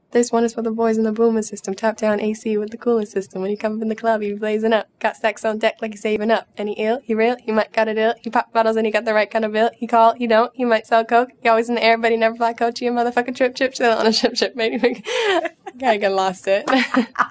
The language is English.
This one is for the boys in the boomer system. Top down AC with the cooler system. When you come up in the club, you blazing up. Got stacks on deck like he's saving up. And he ill, he real, he might got it ill. He pop bottles and he got the right kind of bill. He call, he don't, he might sell coke. He always in the air, but he never fly coach. You motherfucking trip, sail on a ship, baby. I kinda lost it.